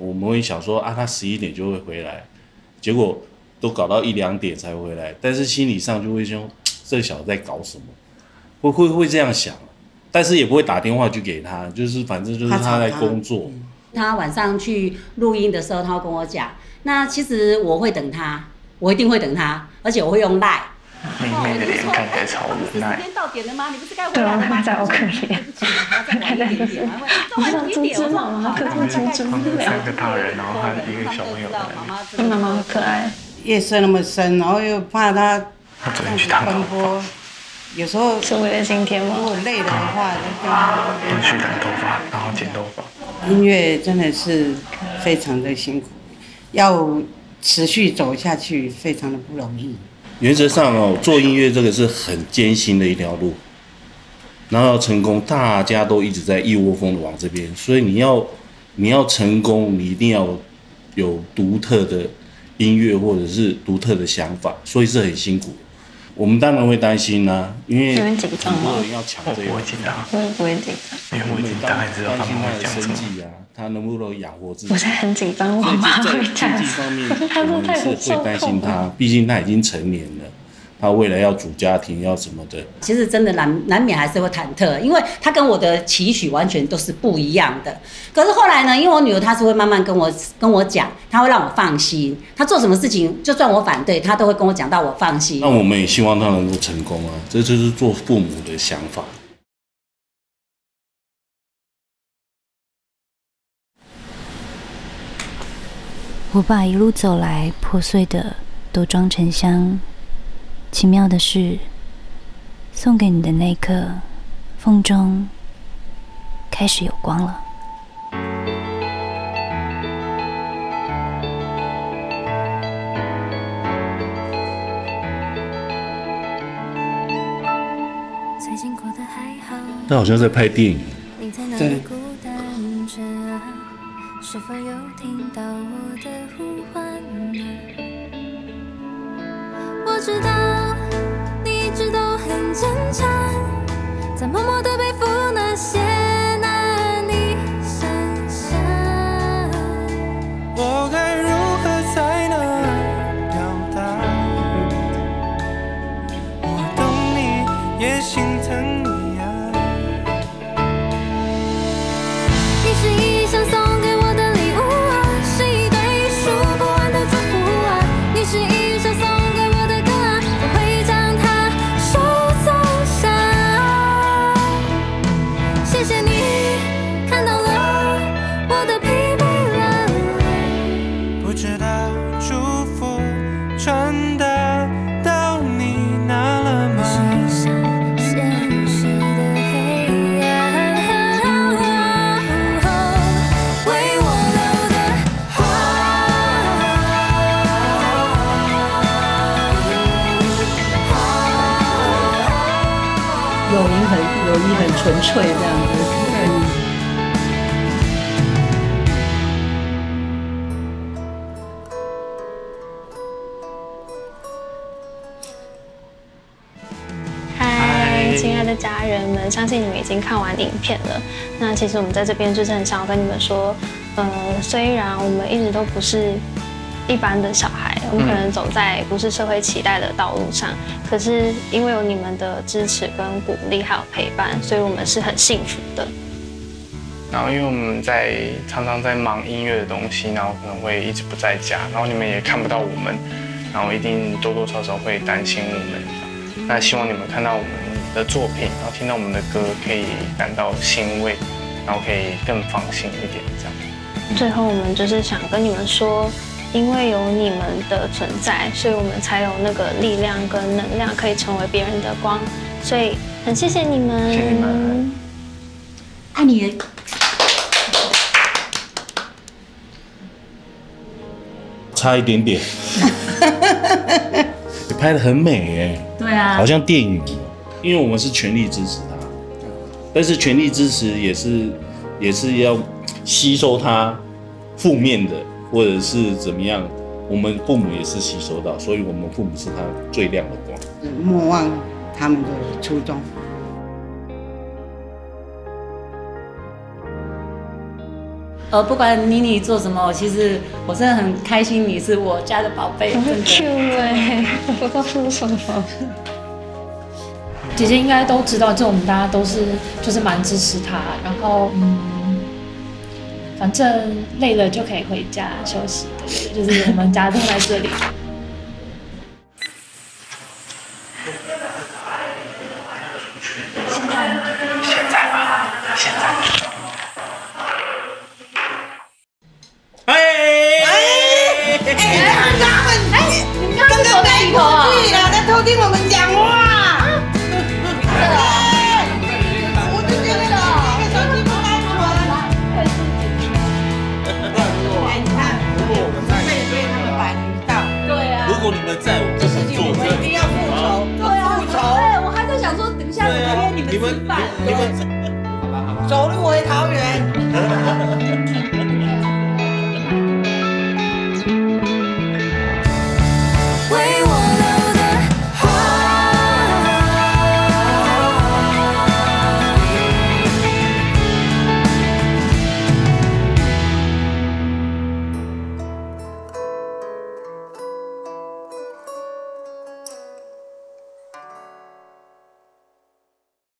我们会想说啊，他11点就会回来，结果都搞到1、2点才回来，但是心理上就会说这小子在搞什么，会这样想，但是也不会打电话去给他，就是反正就是他在工作。 他晚上去录音的时候，他会跟我讲，那其实我会等他，我一定会等他，而且我会用赖。 妹妹的脸看起来超无奈。 时间到点了吗？你不是该回来了吗？ 对，好可怜。 还在晚一点点，还会猪猪妈妈，可是猪猪不了。 3个大人，然后他一个小朋友在那边。妈妈好可爱。 夜色那么深，然后又怕他昨天去烫头发， 有时候是为了今天吗？ 如果累了的话， 就去染头发，然后剪头发。 音乐真的是非常的辛苦，要持续走下去，非常的不容易。 原则上哦，做音乐这个是很艰辛的一条路，然后要成功，大家都一直在一窝蜂的往这边，所以你要成功，你一定要有独特的音乐或者是独特的想法，所以是很辛苦。我们当然会担心啦，因为很多人要抢这个。 我会紧张， 我也不会紧张， 因为我已经大概知道他们会讲什么。 他能不能养活自己？ 我才很紧张，我妈会在经济方面，我们是会担心他，毕竟他已经成年了，他未来要组家庭要什么的。 其实真的难免还是会忐忑，因为他跟我的期许完全都是不一样的。可是后来呢，因为我女儿她是会慢慢跟我讲，她会让我放心，她做什么事情就算我反对，她都会跟我讲到我放心。 那我们也希望她能够成功啊，这就是做父母的想法。 我把一路走来破碎的都装成香。奇妙的是，送给你的那一刻，风中开始有光了。 他好像在拍电影。 对。 是否有听到我的呼唤呢？我知道你一直都很坚强，在默默地背负那些难以想象。 我该如何才能表达？我懂你，也心疼你啊。 你是一想送给我的礼物啊，是一堆数不完的祝福啊，你是一首送给我的歌啊，我会将它收藏下。谢谢你看到了我的疲惫了， 不知道祝福传达到你那了吗？ 友谊很纯粹这样子。 嗨，亲爱的家人们，相信你们已经看完影片了。那其实我们在这边就是很想要跟你们说，虽然我们一直都不是一般的小孩，我们可能走在不是社会期待的道路上，可是因为有你们的支持跟鼓励还有陪伴，所以我们是很幸福的。 然后因为我们常常在忙音乐的东西，然后可能会一直不在家，然后你们也看不到我们，然后一定多多少少会担心我们。那希望你们看到我们的作品，然后听到我们的歌，可以感到欣慰，然后可以更放心一点这样。 最后我们就是想跟你们说，因为有你们的存在，所以我们才有那个力量跟能量，可以成为别人的光。所以很谢谢你们， 谢谢你们， 爱你。 差一点点，你拍得很美哎。 对啊， 好像电影。因为我们是全力支持他，但是全力支持也是要吸收他负面的。或者是怎么样，我们父母也是吸收到，所以我们父母是他最亮的光。 莫忘他们的初衷。 不管妮做什么，其实我真的很开心，你是我家的宝贝，真的。 Q 哎，我不知道说什么。 姐姐应该都知道，就我们大家都是就是蛮支持她，然后反正累了就可以回家休息，对，就是我们家都在这里。 你刚刚是躲在里头啊？ 对啦，在偷听我们讲话。我就觉得这个手机不安全。你看，如果我们在，所以他们摆了一道。对啊。如果你们在，我们就是做，我们一定要复仇。对啊，复仇。对，我还在想说，等一下怎么约你们吃饭？你们走路回桃园。